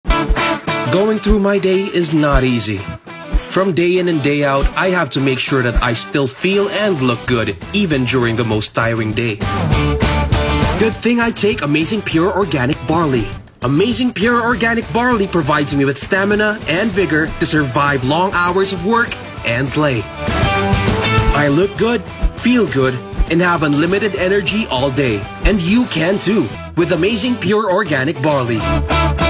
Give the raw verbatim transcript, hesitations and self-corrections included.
Going through my day is not easy. From day in and day out, I have to make sure that I still feel and look good, even during the most tiring day. Good thing I take Amazing Pure Organic Barley. Amazing Pure Organic Barley provides me with stamina and vigor to survive long hours of work and play. I look good, feel good, and have unlimited energy all day. And you can too, with Amazing Pure Organic Barley.